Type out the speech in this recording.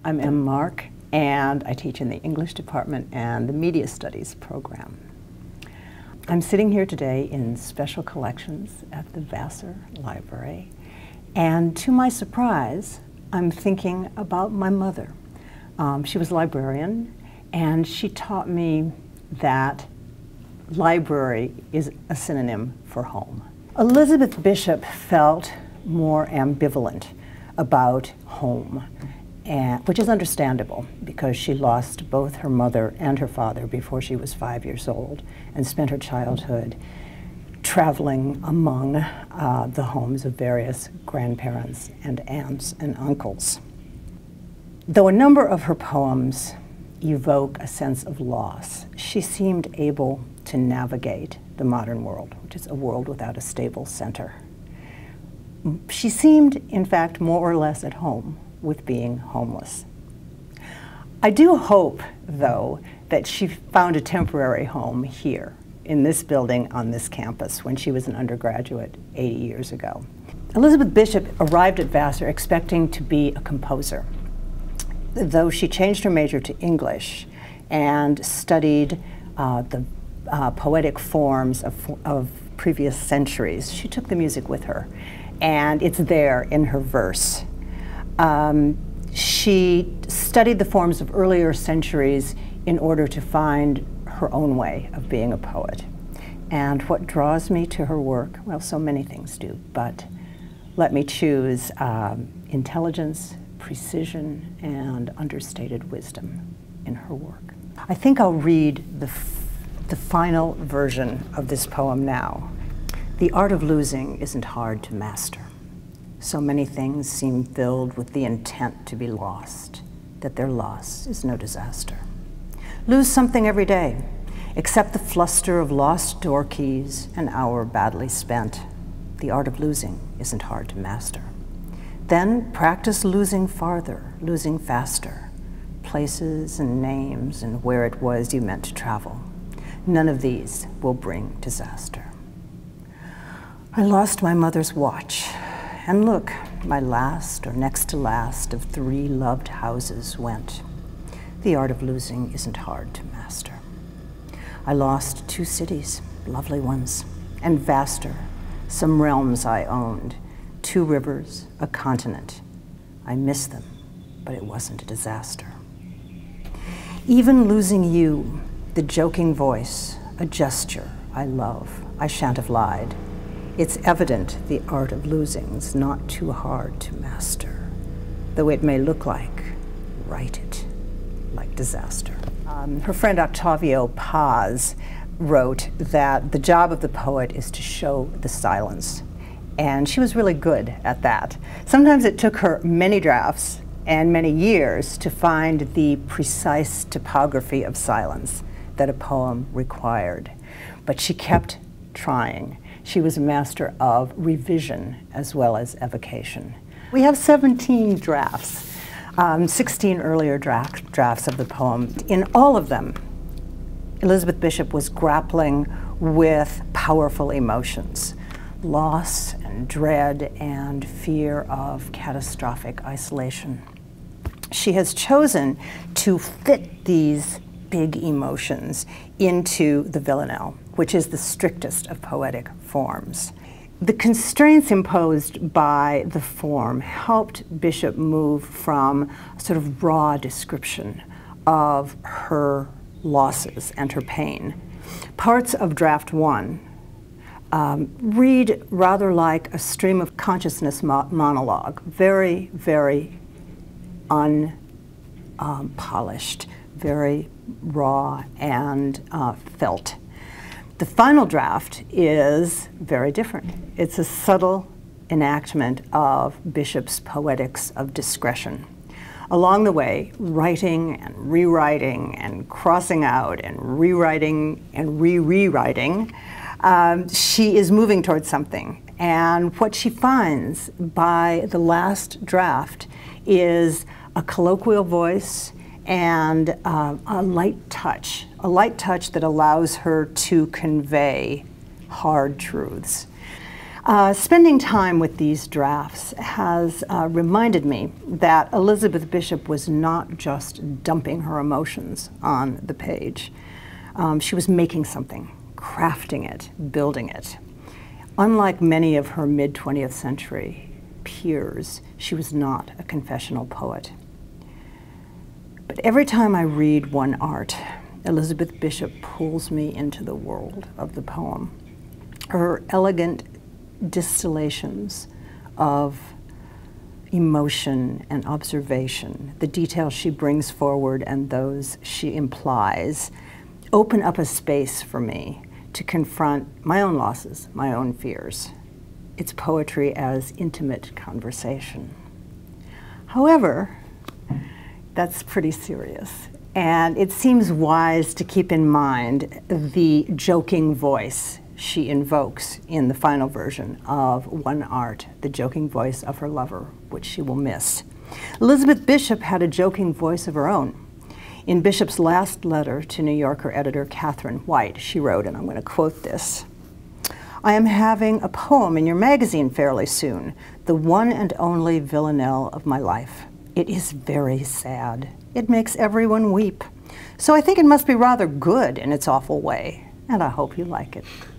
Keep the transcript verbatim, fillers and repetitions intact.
I'm M. Mark, and I teach in the English department and the Media Studies program. I'm sitting here today in Special Collections at the Vassar Library, and to my surprise, I'm thinking about my mother. Um, she was a librarian, and she taught me that library is a synonym for home. Elizabeth Bishop felt more ambivalent about home, and, which is understandable because she lost both her mother and her father before she was five years old and spent her childhood traveling among uh, the homes of various grandparents and aunts and uncles. Though a number of her poems evoke a sense of loss, she seemed able to navigate the modern world, which is a world without a stable center. She seemed, in fact, more or less at home with being homeless. I do hope, though, that she found a temporary home here in this building on this campus when she was an undergraduate eighty years ago. Elizabeth Bishop arrived at Vassar expecting to be a composer, though she changed her major to English and studied uh, the uh, poetic forms of, of previous centuries. She took the music with her, and it's there in her verse. Um, she studied the forms of earlier centuries in order to find her own way of being a poet. And what draws me to her work, well, so many things do, but let me choose um, intelligence, precision, and understated wisdom in her work. I think I'll read the, f the final version of this poem now. The art of losing isn't hard to master. So many things seem filled with the intent to be lost, that their loss is no disaster. Lose something every day, except the fluster of lost door keys, an hour badly spent. The art of losing isn't hard to master. Then practice losing farther, losing faster, places and names and where it was you meant to travel. None of these will bring disaster. I lost my mother's watch, and look, my last or next to last of three loved houses went. The art of losing isn't hard to master. I lost two cities, lovely ones, and vaster, some realms I owned, two rivers, a continent. I miss them, but it wasn't a disaster. Even losing you, the joking voice, a gesture I love, I shan't have lied. It's evident the art of losing's not too hard to master, though it may look like, write it, like disaster. Um, her friend Octavio Paz wrote that the job of the poet is to show the silence, and she was really good at that. Sometimes it took her many drafts and many years to find the precise topography of silence that a poem required, but she kept trying. She was a master of revision as well as evocation. We have seventeen drafts, um, sixteen earlier draft, drafts of the poem. In all of them, Elizabeth Bishop was grappling with powerful emotions, loss and dread and fear of catastrophic isolation. She has chosen to fit these big emotions into the villanelle, which is the strictest of poetic forms. The constraints imposed by the form helped Bishop move from a sort of raw description of her losses and her pain. Parts of draft one um, read rather like a stream of consciousness mo monologue, very, very unpolished, um, very raw and uh, felt. The final draft is very different. It's a subtle enactment of Bishop's poetics of discretion. Along the way, writing and rewriting and crossing out and rewriting and re-rewriting, um, she is moving towards something. And what she finds by the last draft is a colloquial voice and uh, a light touch, a light touch that allows her to convey hard truths. Uh, spending time with these drafts has uh, reminded me that Elizabeth Bishop was not just dumping her emotions on the page. Um, she was making something, crafting it, building it. Unlike many of her mid twentieth century peers, she was not a confessional poet. But every time I read One Art, Elizabeth Bishop pulls me into the world of the poem. Her elegant distillations of emotion and observation, the details she brings forward and those she implies, open up a space for me to confront my own losses, my own fears. It's poetry as intimate conversation. However, that's pretty serious. And it seems wise to keep in mind the joking voice she invokes in the final version of One Art, the joking voice of her lover, which she will miss. Elizabeth Bishop had a joking voice of her own. In Bishop's last letter to New Yorker editor Catherine White, she wrote, and I'm going to quote this, "I am having a poem in your magazine fairly soon, the one and only villanelle of my life. It is very sad. It makes everyone weep. So I think it must be rather good in its awful way, and I hope you like it."